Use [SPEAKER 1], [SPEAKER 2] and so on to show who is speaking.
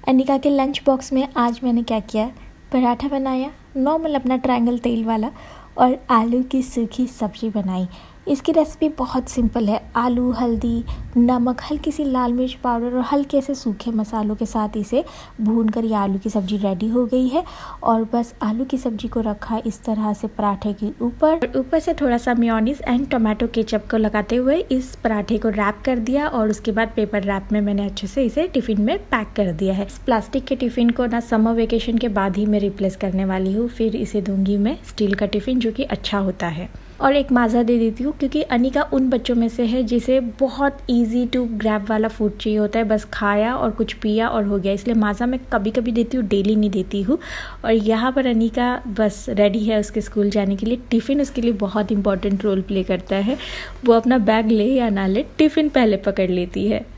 [SPEAKER 1] अनिका के lunch box में आज मैंने क्या किया, पराठा बनाया, नॉर्मल अपना ट्रायंगल तेल वाला, और आलू की सूखी सब्ज़ी बनाई। इसकी रेसिपी बहुत सिंपल है। आलू, हल्दी, नमक, हल्की सी लाल मिर्च पाउडर और हल्के से सूखे मसालों के साथ इसे भूनकर ये आलू की सब्ज़ी रेडी हो गई है। और बस आलू की सब्ज़ी को रखा इस तरह से पराठे के ऊपर से थोड़ा सा मेयोनीज एंड टोमेटो केचप को लगाते हुए इस पराठे को रैप कर दिया। और उसके बाद पेपर रैप में मैंने अच्छे से इसे टिफ़िन में पैक कर दिया है। इस प्लास्टिक के टिफ़िन को ना समर वेकेशन के बाद ही मैं रिप्लेस करने वाली हूँ। फिर इसे दूंगी मैं स्टील का टिफ़िन, जो कि अच्छा होता है। और एक माज़ा दे देती हूँ, क्योंकि अनिका उन बच्चों में से है जिसे बहुत इजी टू ग्रैब वाला फूड चाहिए होता है। बस खाया और कुछ पिया और हो गया। इसलिए माज़ा मैं कभी कभी देती हूँ, डेली नहीं देती हूँ। और यहाँ पर अनिका बस रेडी है उसके स्कूल जाने के लिए। टिफ़िन उसके लिए बहुत इंपॉर्टेंट रोल प्ले करता है। वो अपना बैग ले या ना ले, टिफ़िन पहले पकड़ लेती है।